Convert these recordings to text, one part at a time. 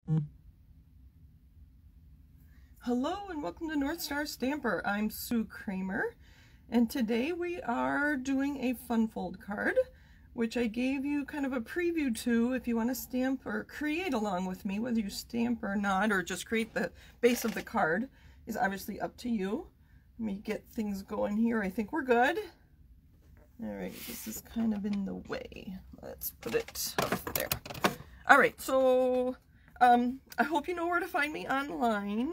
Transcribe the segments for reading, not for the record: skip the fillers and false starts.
Hello and welcome to North Star Stamper. I'm Sue Kramer, and today we are doing a fun fold card, which I gave you kind of a preview to. If you want to stamp or create along with me, whether you stamp or not, or just create the base of the card, is obviously up to you. Let me get things going here. I think we're good. All right, this is kind of in the way. Let's put it up there. All right, so I hope you know where to find me online.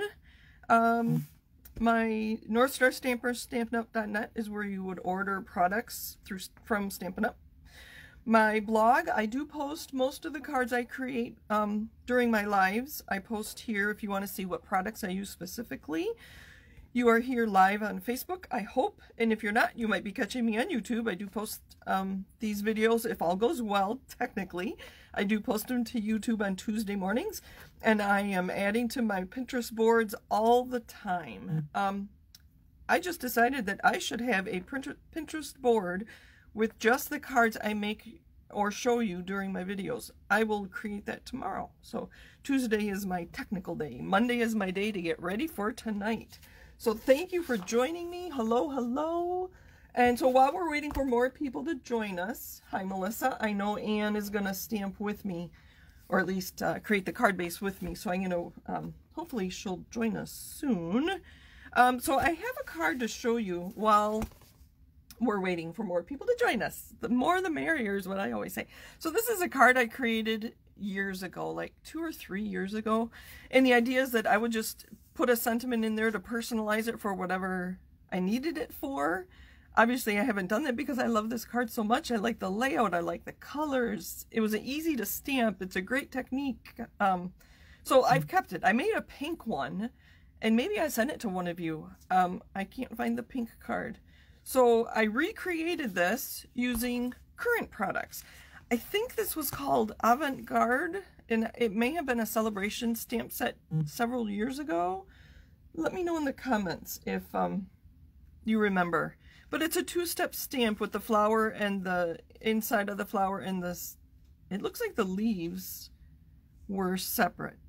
My North Star Stamper, StampinUp.net is where you would order products from Stampin' Up. My blog, I do post most of the cards I create during my lives. I post here if you want to see what products I use specifically. You are here live on Facebook, I hope, and if you're not, you might be catching me on YouTube. I do post these videos, if all goes well, technically. I do post them to YouTube on Tuesday mornings, and I am adding to my Pinterest boards all the time. I just decided that I should have a Pinterest board with just the cards I make or show you during my videos. I will create that tomorrow. So Tuesday is my technical day. Monday is my day to get ready for tonight. So thank you for joining me. Hello, hello. And so while we're waiting for more people to join us, hi Melissa, I know Anne is going to stamp with me, or at least create the card base with me. So I'm going to, hopefully she'll join us soon. So I have a card to show you while we're waiting for more people to join us. The more the merrier is what I always say. So this is a card I created years ago, like 2 or 3 years ago. And the idea is that I would just put a sentiment in there to personalize it for whatever I needed it for. Obviously, I haven't done that because I love this card so much. I like the layout. I like the colors. It was easy to stamp. It's a great technique. So I've kept it. I made a pink one, and maybe I sent it to one of you. I can't find the pink card. So I recreated this using current products. I think this was called Avant-Garde, and it may have been a Celebration stamp set several years ago. Let me know in the comments if you remember. But it's a 2-step stamp with the flower and the inside of the flower and this. It looks like the leaves were separate.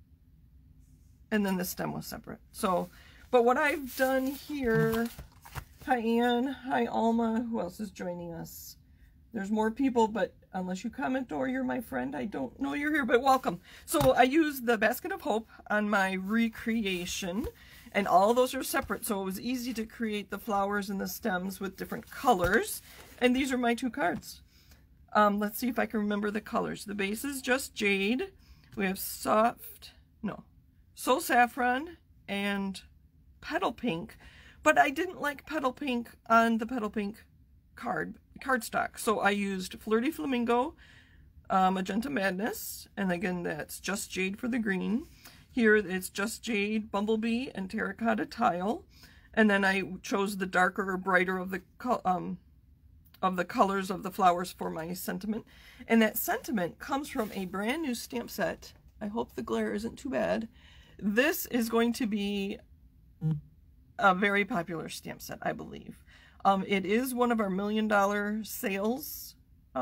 And then the stem was separate. So, but what I've done here, hi Anne, hi Alma, who else is joining us? There's more people, but unless you comment or you're my friend, I don't know you're here, but welcome. So I used the Basket of Hope on my recreation, and all those are separate, so it was easy to create the flowers and the stems with different colors. And these are my 2 cards. Let's see if I can remember the colors. The base is just Jade. We have So Saffron and Petal Pink, but I didn't like Petal Pink on the Petal Pink cardstock, so I used Flirty Flamingo, Magenta Madness, and again that's just Jade for the green. Here it's just Jade, Bumblebee, and Terracotta Tile, and then I chose the darker or brighter of the colors of the flowers for my sentiment. And that sentiment comes from a brand new stamp set. I hope the glare isn't too bad. This is going to be a very popular stamp set, I believe. It is one of our $1 million sales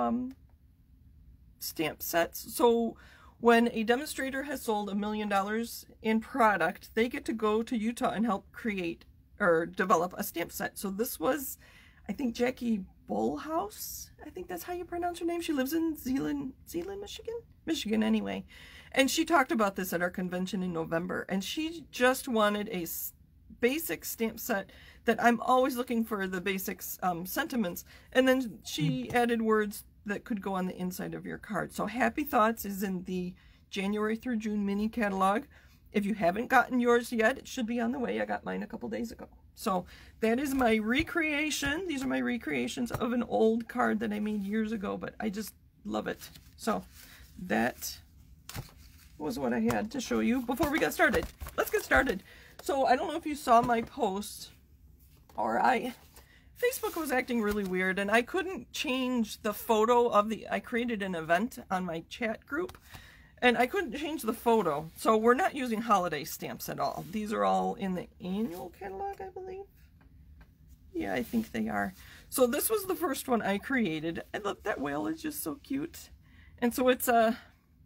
stamp sets. So when a demonstrator has sold $1 million in product, they get to go to Utah and help create or develop a stamp set. So this was, I think, Jackie Bullhouse. I think that's how you pronounce her name. She lives in Zeeland, Michigan? Michigan, anyway. And she talked about this at our convention in November. And she just wanted a basic stamp set that I'm always looking for the basics sentiments, and then she added words that could go on the inside of your card. So Happy Thoughts is in the January through June mini catalog. If you haven't gotten yours yet, it should be on the way. I got mine a couple days ago. So that is my recreation. These are my recreations of an old card that I made years ago, but I just love it. So that was what I had to show you before we got started. Let's get started. So I don't know if you saw my post, or Facebook was acting really weird, and I couldn't change the photo of I created an event on my chat group, and I couldn't change the photo. So we're not using holiday stamps at all. These are all in the annual catalog, I believe. Yeah, I think they are. So this was the first one I created. I love that whale, it's just so cute. And so it's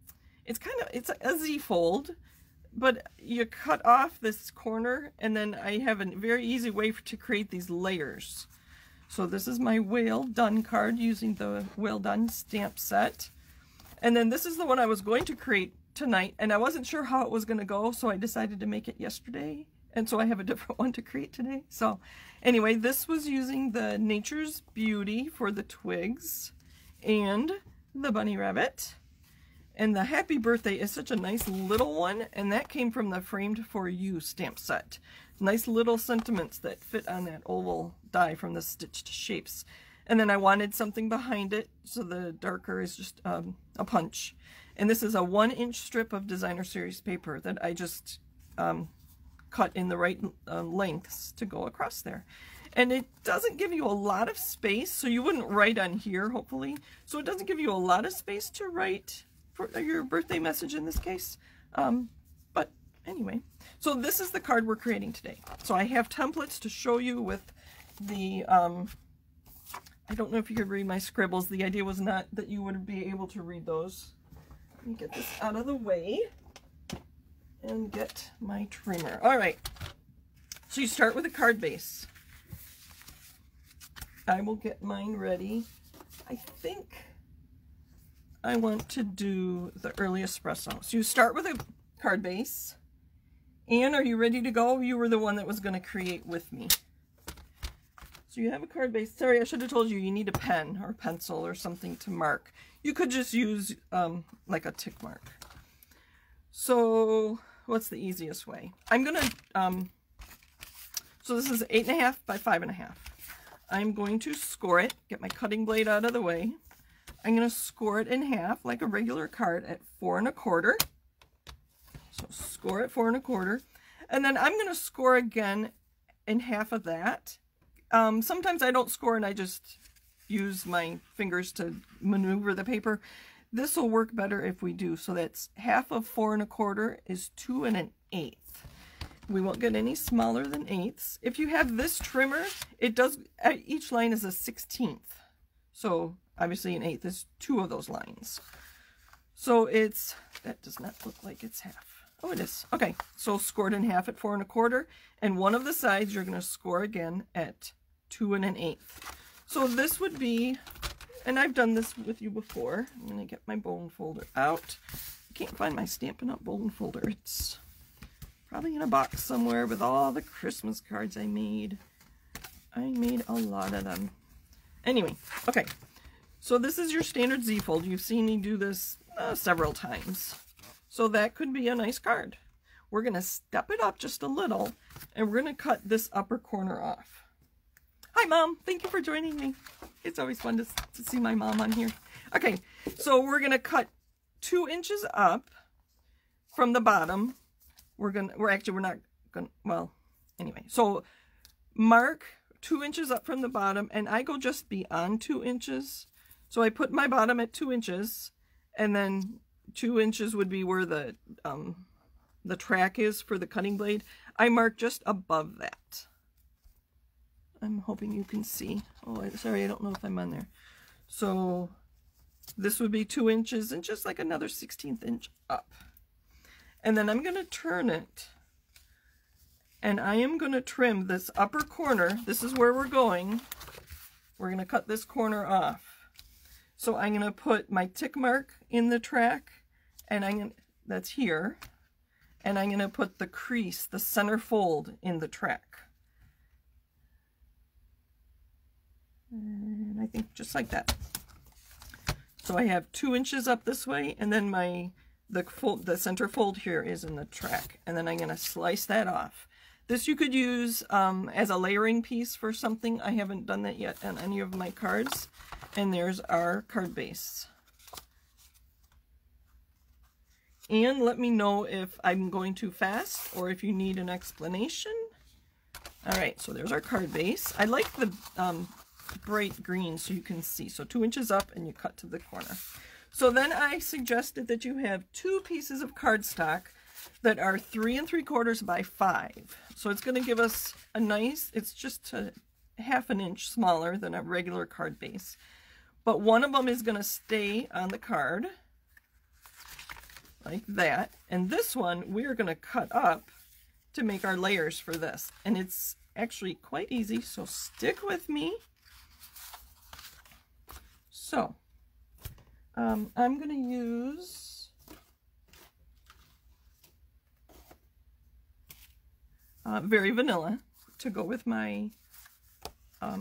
it's a Z fold, but you cut off this corner, and then I have a very easy way to create these layers. So this is my Well Done card using the Well Done stamp set. And then this is the one I was going to create tonight, and I wasn't sure how it was going to go, so I decided to make it yesterday. And so I have a different one to create today. So anyway, this was using the Nature's Beauty for the twigs and the bunny rabbit. And the Happy Birthday is such a nice little one, and that came from the Framed for You stamp set. Nice little sentiments that fit on that oval die from the stitched shapes. And then I wanted something behind it, so the darker is just a punch. And this is a 1-inch strip of Designer Series paper that I just cut in the right lengths to go across there. And it doesn't give you a lot of space, so you wouldn't write on here, hopefully. So it doesn't give you a lot of space to write for your birthday message in this case. But anyway, so this is the card we're creating today. So I have templates to show you with the, I don't know if you could read my scribbles. The idea was not that you would be able to read those. Let me get this out of the way and get my trimmer. All right, so you start with a card base. I will get mine ready. I think I want to do the early espresso. So you start with a card base. Anne, are you ready to go? You were the one that was going to create with me. So you have a card base. Sorry, I should have told you you need a pen or pencil or something to mark. You could just use like a tick mark. So what's the easiest way? I'm going to, so this is 8.5 by 5.5. I'm going to score it, get my cutting blade out of the way. I'm going to score it in half like a regular card at 4 1/4. So score at 4 1/4. And then I'm going to score again in half of that. Sometimes I don't score and I just use my fingers to maneuver the paper. This will work better if we do. So that's half of 4 1/4 is 2 1/8. We won't get any smaller than 1/8. If you have this trimmer, it does, each line is a 1/16. So obviously an 1/8 is 2 of those lines. So it's, that does not look like it's half. Oh, it is. Okay, so scored in half at 4 1/4, and one of the sides you're going to score again at 2 1/8. So this would be, and I've done this with you before. I'm going to get my bone folder out. I can't find my Stampin' Up! Bone folder. It's probably in a box somewhere with all the Christmas cards I made. I made a lot of them. Anyway, okay. So this is your standard Z fold. You've seen me do this several times. So that could be a nice card. We're going to step it up just a little, and we're going to cut this upper corner off. Hi, Mom. Thank you for joining me. It's always fun to see my mom on here. Okay, so we're going to cut 2 inches up from the bottom. We're not gonna, well, anyway. So mark 2 inches up from the bottom, and I go just beyond 2 inches. So I put my bottom at 2 inches, and then 2 inches would be where the track is for the cutting blade. I mark just above that. I'm hoping you can see. Oh, sorry, I don't know if I'm on there. So this would be 2 inches and just like another 1/16 inch up. And then I'm going to turn it, and I am going to trim this upper corner. This is where we're going. We're going to cut this corner off. So I'm going to put my tick mark in the track, and that's here, and I'm going to put the crease, the center fold, in the track. And I think just like that. So I have 2 inches up this way, and then the center fold here is in the track, and then I'm going to slice that off. This you could use as a layering piece for something. I haven't done that yet on any of my cards. And there's our card base. And let me know if I'm going too fast or if you need an explanation. All right, so there's our card base. I like the bright green so you can see. So 2 inches up, and you cut to the corner. So then I suggested that you have 2 pieces of cardstock that are 3 3/4 by 5. So it's going to give us a nice, it's just a 1/2 inch smaller than a regular card base. But one of them is going to stay on the card, like that. And this one we're going to cut up to make our layers for this. And it's actually quite easy, so stick with me. So I'm going to use Very Vanilla to go with my, so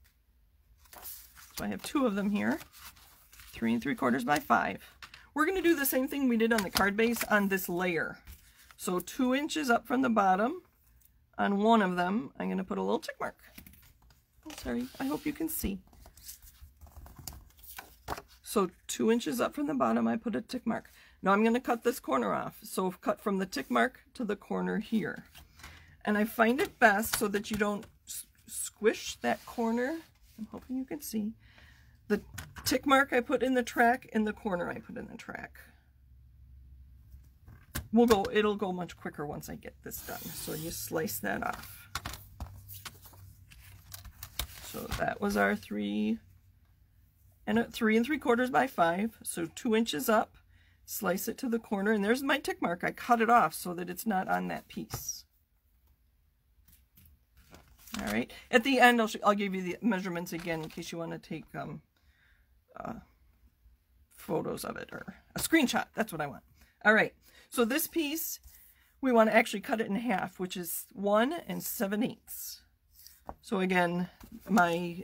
I have 2 of them here, 3 3/4 by 5. We're going to do the same thing we did on the card base on this layer. So 2 inches up from the bottom on one of them, I'm going to put a little tick mark. Oh, sorry, I hope you can see. So 2 inches up from the bottom, I put a tick mark. Now I'm going to cut this corner off. So cut from the tick mark to the corner here. And I find it best so that you don't squish that corner. I'm hoping you can see. The tick mark I put in the track, and the corner I put in the track. It'll go much quicker once I get this done. So you slice that off. So that was our 3 3/4 by 5. So 2 inches up, slice it to the corner, and there's my tick mark. I cut it off so that it's not on that piece. All right. At the end, I'll give you the measurements again in case you want to take photos of it, or a screenshot. That's what I want. All right. So this piece, we want to actually cut it in half, which is 1 7/8. So again, my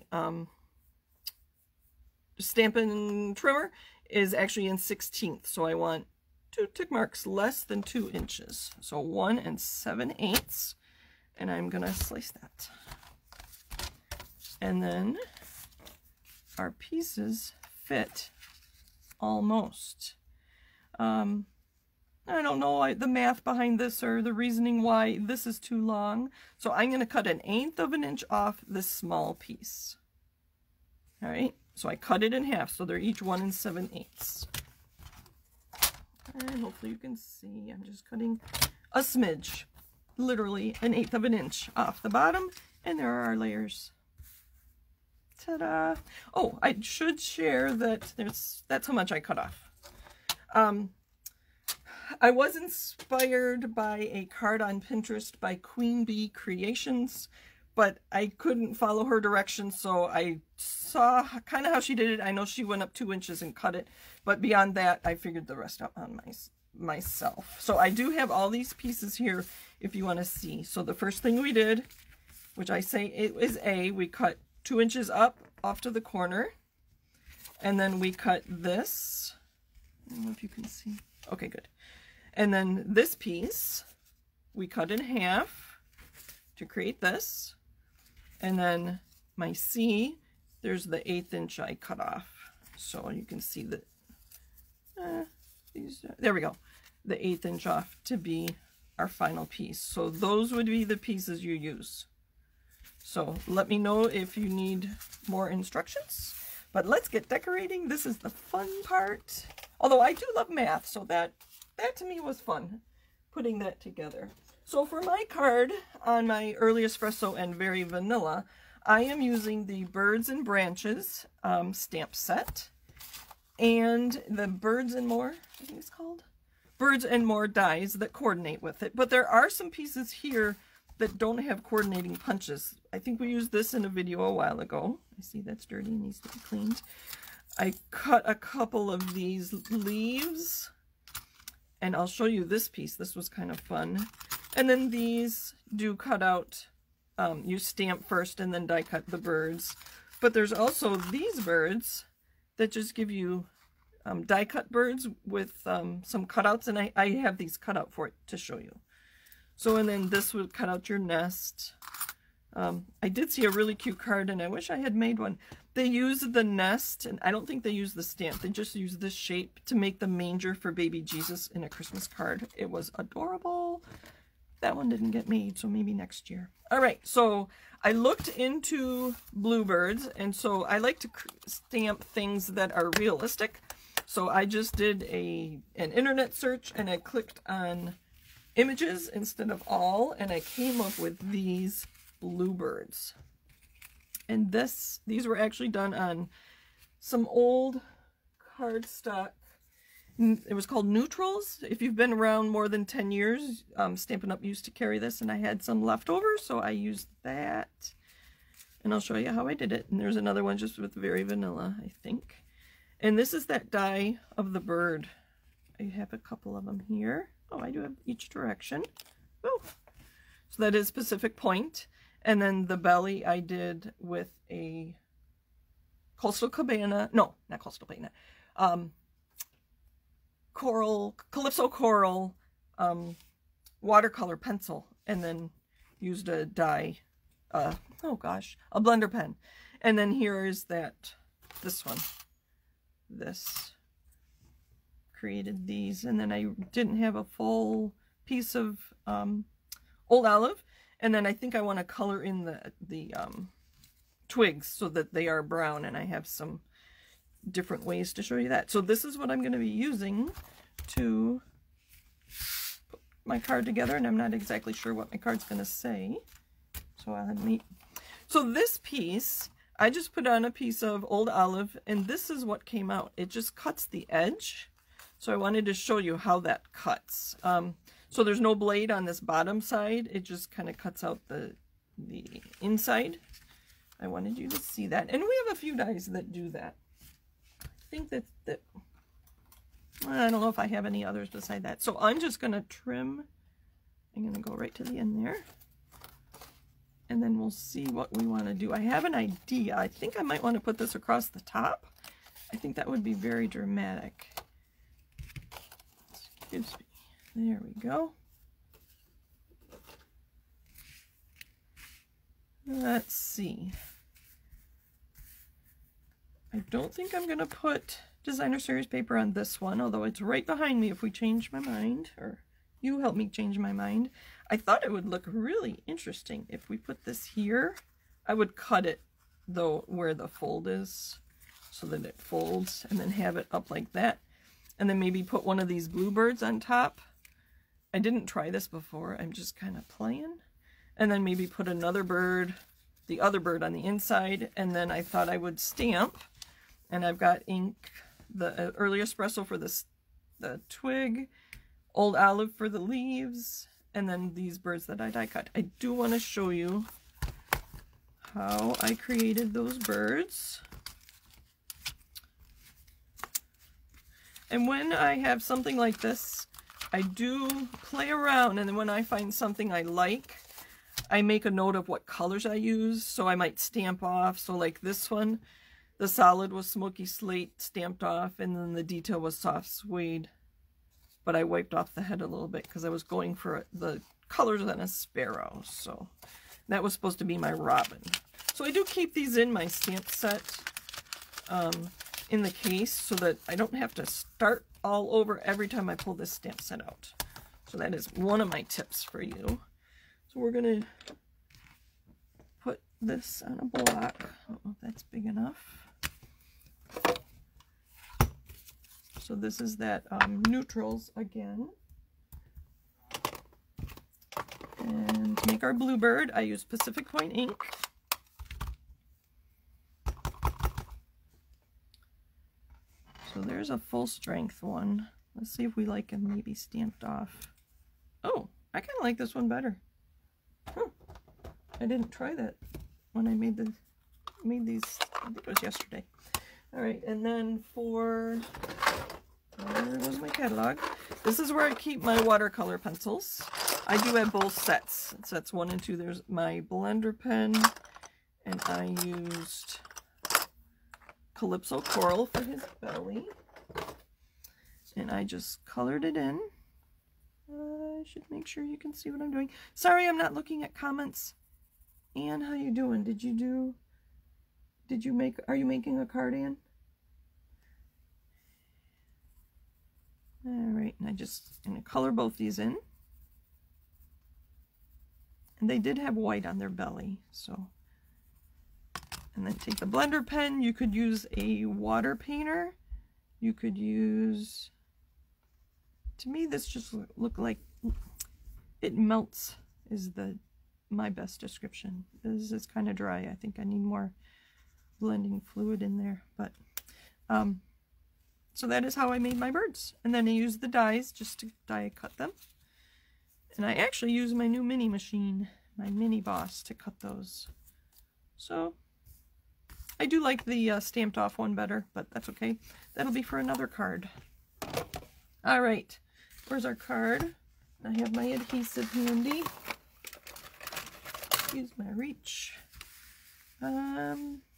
Stampin' trimmer is actually in 1/16. So I want 2 tick marks less than 2 inches. So 1 7/8. And I'm going to slice that. And then our pieces fit almost. I don't know the math behind this or the reasoning why this is too long. So I'm going to cut 1/8 of an inch off this small piece. All right. So I cut it in half. So they're each 1 7/8. And hopefully you can see I'm just cutting a smidge. Literally 1/8 of an inch off the bottom, and there are our layers. Ta-da! Oh, I should share that that's how much I cut off. I was inspired by a card on Pinterest by Queen Bee Creations, but I couldn't follow her directions, so I saw kind of how she did it. I know she went up 2 inches and cut it, but beyond that, I figured the rest out on myself. So I do have all these pieces here if you want to see. So the first thing we did, which I say it is we cut 2 inches up off to the corner, and then we cut this. I don't know if you can see. Okay, good. And then this piece we cut in half to create this, and then my C, there's the 1/8 inch I cut off, so you can see that there we go, the 1/8 inch off to be our final piece. So those would be the pieces you use. So let me know if you need more instructions, but let's get decorating. This is the fun part, although I do love math, so that to me was fun, putting that together. So for my card on my Early Espresso and Very Vanilla, I am using the Birds and Branches stamp set, and the Birds and More, I think it's called, Birds and More dies that coordinate with it. But there are some pieces here that don't have coordinating punches. I think we used this in a video a while ago. I see that's dirty and needs to be cleaned. I cut a couple of these leaves, and I'll show you this piece. This was kind of fun. And then these do cut out, you stamp first and then die cut the birds. But there's also these birds that just give you die cut birds with some cutouts, and I have these cut out for it to show you. So, and then this would cut out your nest. I did see a really cute card, and I wish I had made one. They use the nest, and I don't think they use the stamp. They just use this shape to make the manger for baby Jesus in a Christmas card. It was adorable. That one didn't get made, so maybe next year. All right, so I looked into bluebirds, and so I like to stamp things that are realistic. So I just did an internet search, and I clicked on images instead of all, and I came up with these bluebirds. And these were actually done on some old cardstock, It was called Neutrals. If you've been around more than 10 years, Stampin' Up! Used to carry this, and I had some left over, so I used that. And I'll show you how I did it. And there's another one just with very vanilla, I think. And this is that die of the bird. I have a couple of them here. Oh, I do have each direction. Oh, so that is Pacific Point. And then the belly I did with a Coastal Cabana. No, not Coastal Cabana. Calypso Coral watercolor pencil, and then used a die, a blender pen. And then here is this one. This created these, and then I didn't have a full piece of Old Olive, and then I think I want to color in the twigs so that they are brown, and I have some different ways to show you that. So this is what I'm going to be using to put my card together, and I'm not exactly sure what my card's going to say. So I'll have me. So this piece, I just put on a piece of Old Olive, and this is what came out. It just cuts the edge. So I wanted to show you how that cuts. So there's no blade on this bottom side. It just kind of cuts out the inside. I wanted you to see that. And we have a few dies that do that. I think that I don't know if I have any others beside that. So I'm just going to trim. I'm going to go right to the end there. And then we'll see what we want to do. I have an idea. I think I might want to put this across the top. I think that would be very dramatic. Excuse me. There we go. Let's see. I don't think I'm going to put Designer Series paper on this one, although it's right behind me if we change my mind, or you help me change my mind. I thought it would look really interesting if we put this here. I would cut it, though, where the fold is, so that it folds, and then have it up like that. And then maybe put one of these bluebirds on top. I didn't try this before. I'm just kind of playing. And then maybe put another bird, the other bird on the inside. And then I thought I would stamp. And I've got ink, the Early Espresso for the twig, Old Olive for the leaves, and then these birds that I die cut. I do want to show you how I created those birds. And when I have something like this, I do play around, and then when I find something I like, I make a note of what colors I use, so I might stamp off. So like this one, the solid was Smoky Slate stamped off, and then the detail was Soft Suede. But I wiped off the head a little bit because I was going for the colors on a sparrow. So that was supposed to be my robin. So I do keep these in my stamp set in the case so that I don't have to start all over every time I pull this stamp set out. So that is one of my tips for you. So we're going to put this on a block. I don't know if that's big enough. So this is that Neutrals again. And to make our bluebird, I use Pacific Point ink. So there's a full strength one. Let's see if we like them maybe stamped off. Oh, I kind of like this one better. Huh. I didn't try that when I made these, I think it was yesterday. All right, and then for, there goes my catalog. This is where I keep my watercolor pencils. I do have both sets. Sets 1 and 2. There's my blender pen, and I used Calypso Coral for his belly. And I just colored it in. I should make sure you can see what I'm doing. Sorry, I'm not looking at comments. Anne, how you doing? Are you making a card, Anne? Alright, and I'm going to color both these in. And they did have white on their belly, so. And then take the blender pen. You could use a water painter. You could use, to me this just looked like it melts is my best description. This is kind of dry. I think I need more blending fluid in there, but So that is how I made my birds. And then I used the dies just to die cut them. And I actually use my new mini machine, my Mini Boss, to cut those. So I do like the stamped off one better, but that's okay. That'll be for another card. All right, where's our card? I have my adhesive handy. Use my reach. I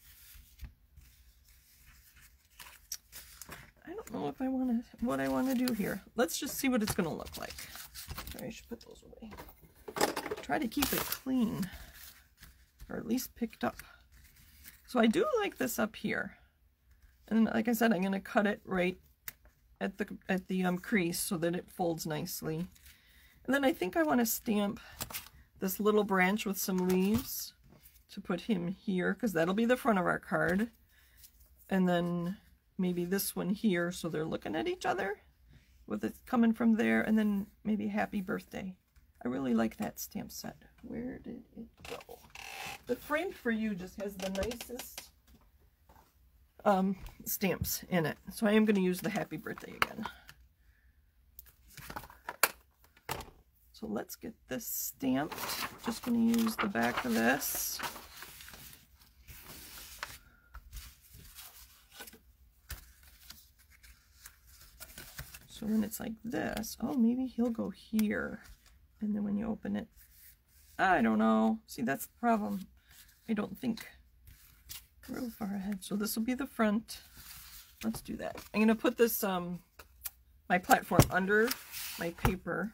don't know if I want to, what I want to do here. Let's just see what it's going to look like. Sorry, I should put those away. Try to keep it clean, or at least picked up. So I do like this up here, and like I said, I'm going to cut it right at the crease so that it folds nicely. And then I think I want to stamp this little branch with some leaves to put him here, because that'll be the front of our card. And then maybe this one here, so they're looking at each other with it coming from there, and then maybe happy birthday. I really like that stamp set. Where did it go? The Framed for You just has the nicest stamps in it. So I am going to use the happy birthday again. So let's get this stamped. Just going to use the back of this. So then it's like this. Oh, maybe he'll go here. And then when you open it, I don't know. See, that's the problem. I don't think real far ahead. So this will be the front. Let's do that. I'm going to put this, my platform under my paper.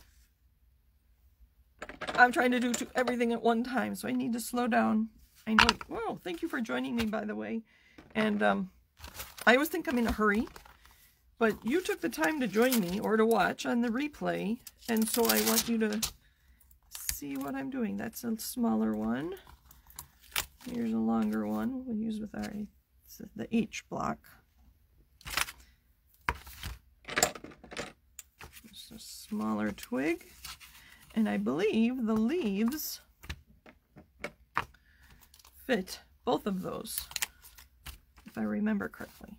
I'm trying to do everything at one time, so I need to slow down. I know. Whoa, thank you for joining me, by the way. And I always think I'm in a hurry, but you took the time to join me or to watch on the replay, and so I want you to see what I'm doing. That's a smaller one. Here's a longer one we'll use with our the H block. Just a smaller twig. And I believe the leaves fit both of those, if I remember correctly.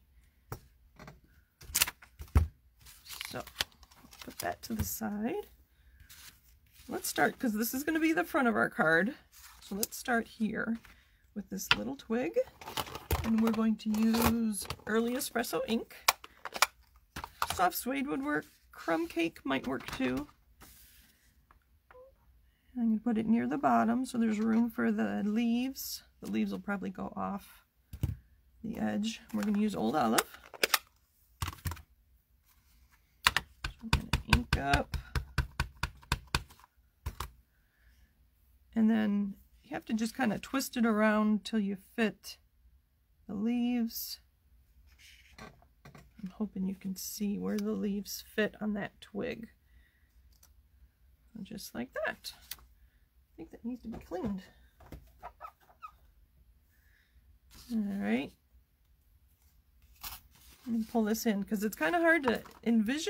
So, put that to the side. Let's start, because this is going to be the front of our card. So let's start here with this little twig. And we're going to use Early Espresso ink. Soft suede would work. Crumb cake might work too. I'm going to put it near the bottom so there's room for the leaves. The leaves will probably go off the edge. We're going to use Old Olive. So I'm going to ink up. And then you have to just kind of twist it around till you fit the leaves. I'm hoping you can see where the leaves fit on that twig. Just like that. I think that needs to be cleaned. Alright. Let me pull this in because it's kind of hard to envision.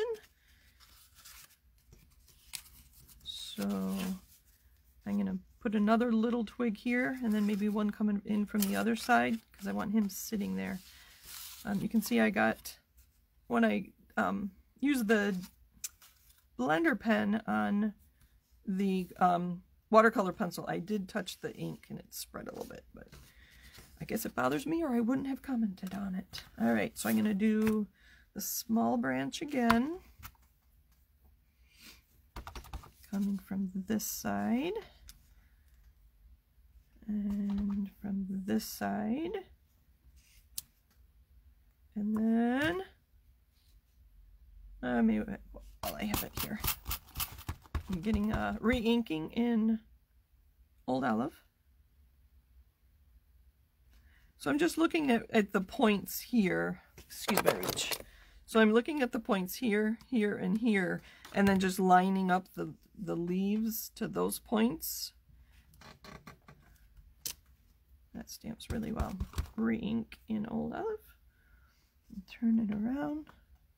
So I'm going to put another little twig here and then maybe one coming in from the other side because I want him sitting there. You can see I got, when I use the blender pen on the watercolor pencil, I did touch the ink and it spread a little bit, but I guess it bothers me or I wouldn't have commented on it. All right, so I'm going to do the small branch again, coming from this side and from this side, and then maybe while I have it here, I'm getting re-inking in Old Olive. So I'm just looking at the points here. Excuse my reach. So I'm looking at the points here, here, and here, and then just lining up the leaves to those points. That stamps really well. Re-ink in Old Olive. And turn it around.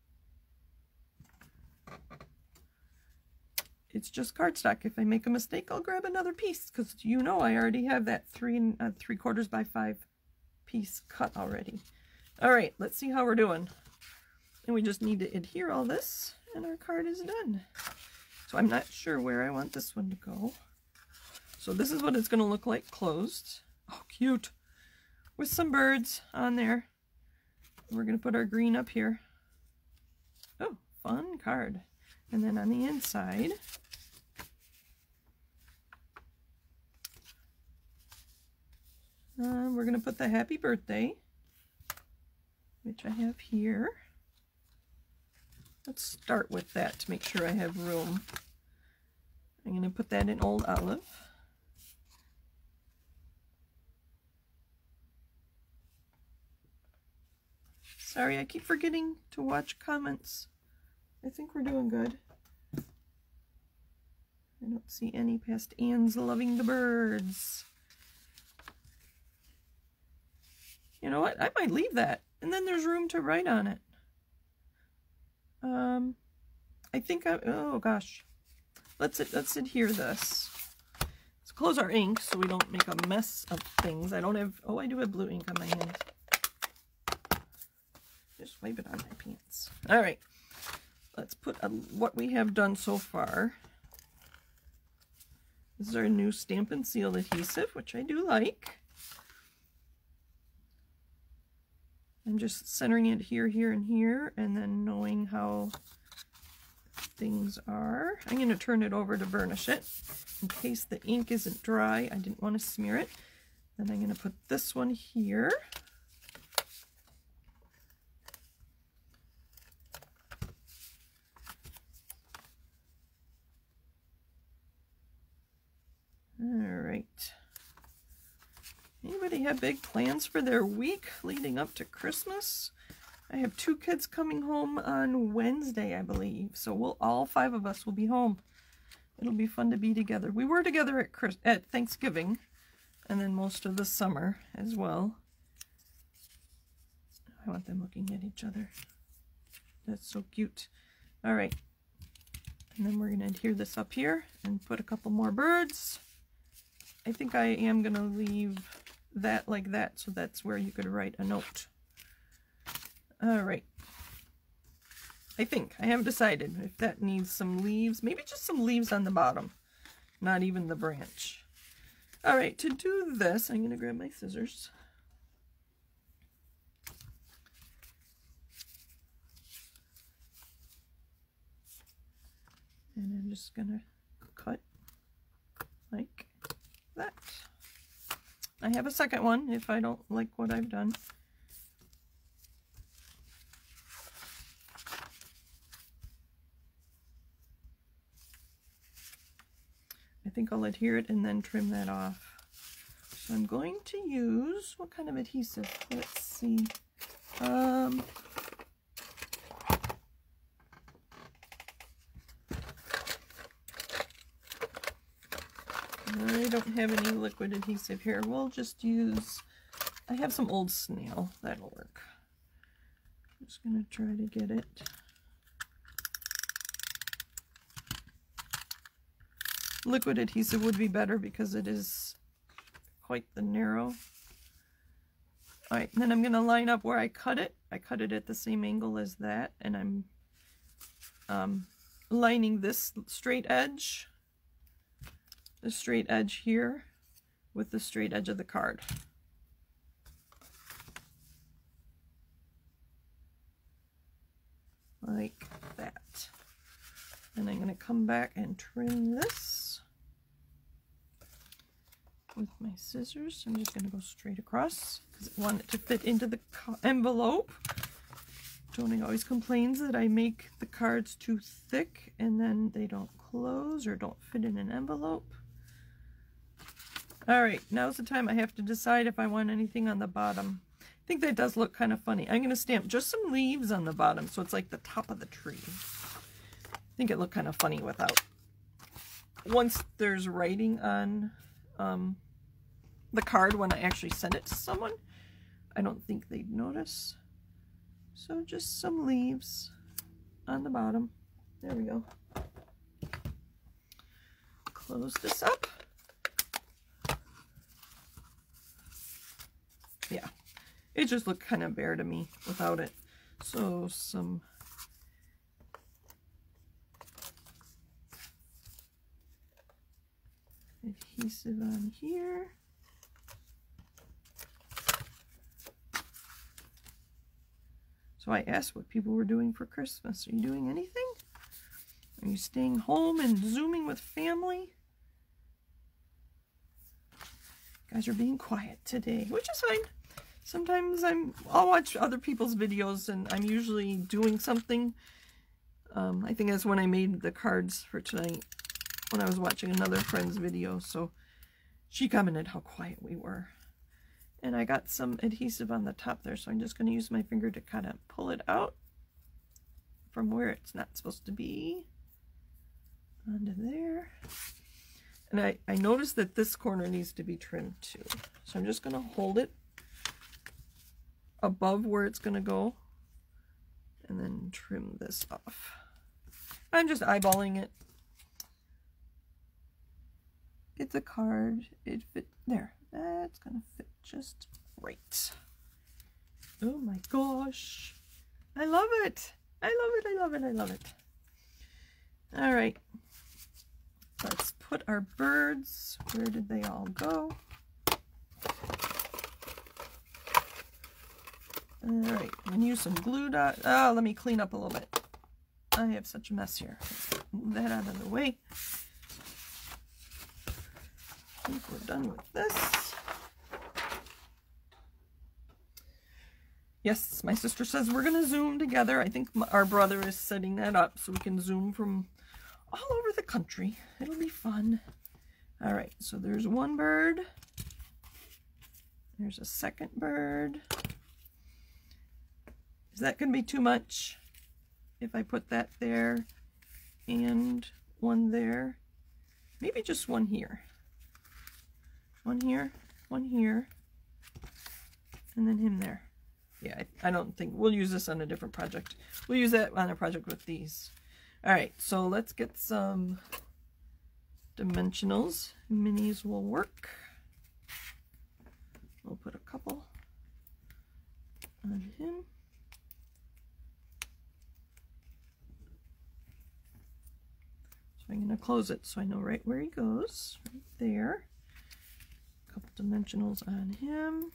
It's just cardstock. If I make a mistake, I'll grab another piece because you know I already have that 3 3/4 by 5 piece cut already. All right, let's see how we're doing. And we just need to adhere all this, and our card is done. So I'm not sure where I want this one to go. So this is what it's going to look like closed. Oh, cute. With some birds on there. We're going to put our green up here. Oh, fun card. And then on the inside, we're going to put the happy birthday, which I have here. Let's start with that to make sure I have room. I'm going to put that in Old Olive. Sorry, I keep forgetting to watch comments. I think we're doing good. I don't see any past Anne's loving the birds. You know what? I might leave that. And then there's room to write on it. I think oh gosh. Let's adhere this. Let's close our ink so we don't make a mess of things. I don't have, oh, I do have blue ink on my hands. Just wipe it on my pants. All right. Let's put what we have done so far. This is our new Stamp and Seal adhesive, which I do like. I'm just centering it here, here, and here, and then knowing how things are. I'm going to turn it over to burnish it in case the ink isn't dry. I didn't want to smear it. Then I'm going to put this one here. Alright. Anybody have big plans for their week leading up to Christmas? I have 2 kids coming home on Wednesday, I believe. So all 5 of us will be home. It'll be fun to be together. We were together at Thanksgiving, and then most of the summer as well. I want them looking at each other. That's so cute. Alright. And then we're going to adhere this up here and put a couple more birds. I think I am going to leave that like that, so that's where you could write a note. Alright. I think. I haven't decided if that needs some leaves. Maybe just some leaves on the bottom. Not even the branch. Alright, to do this, I'm going to grab my scissors. And I'm just going to cut like that. I have a second one if I don't like what I've done. I think I'll adhere it and then trim that off. So I'm going to use, what kind of adhesive? Let's see. I don't have any liquid adhesive here. We'll just use, I have some old snail. That'll work. I'm just going to try to get it. Liquid adhesive would be better because it is quite the narrow. Alright, then I'm going to line up where I cut it. I cut it at the same angle as that, and I'm lining this straight edge, the straight edge here, with the straight edge of the card. Like that. And I'm going to come back and trim this with my scissors. I'm just going to go straight across because I want it to fit into the envelope. Tony always complains that I make the cards too thick and then they don't close or don't fit in an envelope. Alright, now's the time I have to decide if I want anything on the bottom. I think that does look kind of funny. I'm going to stamp just some leaves on the bottom so it's like the top of the tree. I think it looked kind of funny without. Once there's writing on the card when I actually send it to someone, I don't think they'd notice. So just some leaves on the bottom. There we go. Close this up. Yeah, it just looked kind of bare to me without it. So some adhesive on here. So I asked what people were doing for Christmas. Are you doing anything? Are you staying home and Zooming with family? You guys are being quiet today, which is fine. Sometimes I'll watch other people's videos and I'm usually doing something. I think that's when I made the cards for tonight, when I was watching another friend's video. So she commented how quiet we were. And I got some adhesive on the top there, so I'm just going to use my finger to kind of pull it out from where it's not supposed to be onto there. And I noticed that this corner needs to be trimmed too. So I'm just going to hold it above where it's going to go and then trim this off. I'm just eyeballing it. It's a card. It fit there. That's gonna fit just right. Oh my gosh. I love it. I love it. I love it. I love it. All right. Let's put our birds. Where did they all go? All right. I'm gonna use some glue dot. Oh, let me clean up a little bit. I have such a mess here. Let's move that out of the way. I think we're done with this. Yes, my sister says we're going to Zoom together. I think our brother is setting that up so we can Zoom from all over the country. It'll be fun. All right, so there's one bird. There's a second bird. Is that going to be too much if I put that there and one there? Maybe just one here. One here, and then him there. Yeah, I don't think we'll use this on a different project. We'll use that on a project with these. All right, so let's get some dimensionals. Minis will work. We'll put a couple on him. So I'm going to close it so I know right where he goes. Right there. Couple dimensionals on him.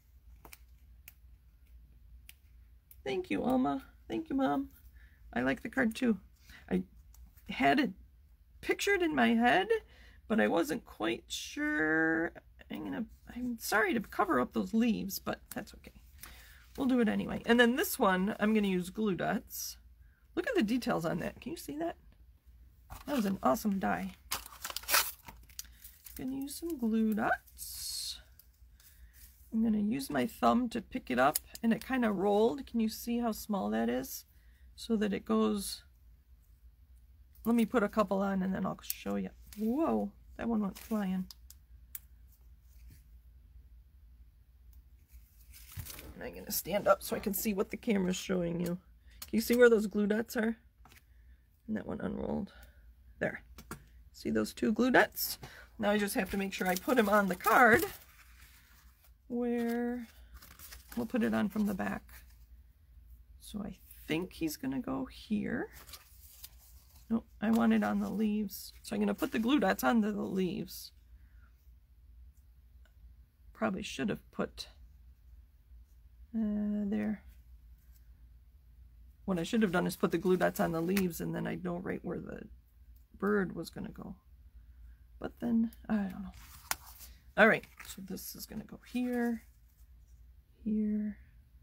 Thank you, Alma. Thank you, Mom. I like the card too. I had it pictured in my head, but I wasn't quite sure. I'm sorry to cover up those leaves, but that's okay. We'll do it anyway. And then this one, I'm going to use glue dots. Look at the details on that. Can you see that? That was an awesome die. I'm going to use some glue dots. I'm going to use my thumb to pick it up, and it kind of rolled. Can you see how small that is? So that it goes... Let me put a couple on and then I'll show you. Whoa, that one went flying. And I'm going to stand up so I can see what the camera's showing you. Can you see where those glue dots are? And that one unrolled. There. See those two glue dots? Now I just have to make sure I put him on the card where we'll put it on from the back. So I think he's going to go here. Nope, I want it on the leaves. So I'm going to put the glue dots onto the leaves. Probably should have put there. What I should have done is put the glue dots on the leaves, and then I'd know right where the bird was going to go. But then, I don't know. All right, so this is going to go here, here,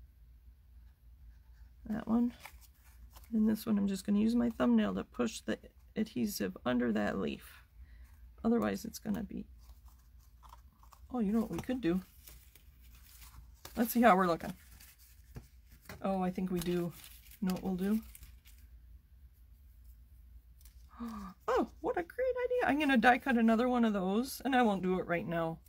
that one. And this one, I'm just going to use my thumbnail to push the adhesive under that leaf. Otherwise, it's going to be... Oh, you know what we could do? Let's see how we're looking. Oh, I think we do. You know what we'll do? Oh, what a great idea. I'm going to die cut another one of those, and I won't do it right now.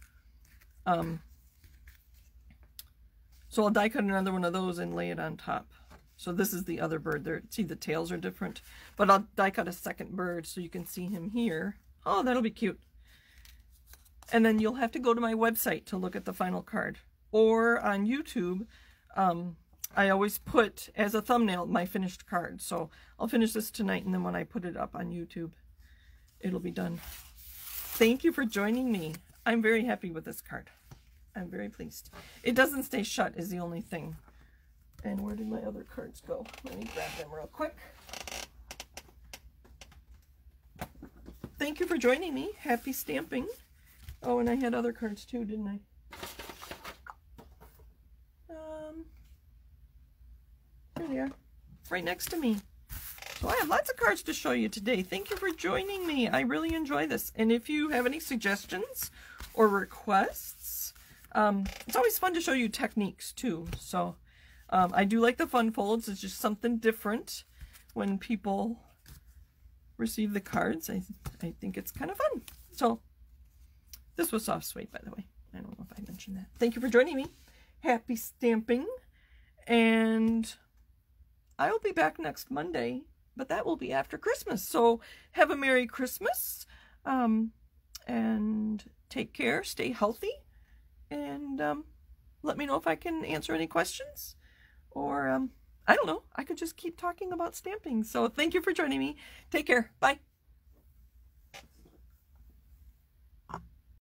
So I'll die cut another one of those and lay it on top. So this is the other bird there. See, the tails are different, but I'll die cut a second bird so you can see him here. Oh, that'll be cute. And then you'll have to go to my website to look at the final card, or on YouTube. I always put as a thumbnail my finished card. So I'll finish this tonight, and then when I put it up on YouTube, it'll be done. Thank you for joining me. I'm very happy with this card. I'm very pleased. It doesn't stay shut is the only thing. And where did my other cards go? Let me grab them real quick. Thank you for joining me. Happy stamping. Oh, and I had other cards too, didn't I? There they are. Right next to me. So I have lots of cards to show you today. Thank you for joining me. I really enjoy this. And if you have any suggestions or requests, it's always fun to show you techniques too. So I do like the fun folds. It's just something different when people receive the cards. I think it's kind of fun. So this was soft suede, by the way. I don't know if I mentioned that. Thank you for joining me. Happy stamping. And I will be back next Monday, but that will be after Christmas. So have a Merry Christmas, and take care, stay healthy, and let me know if I can answer any questions, or I don't know, I could just keep talking about stamping. So thank you for joining me. Take care. Bye.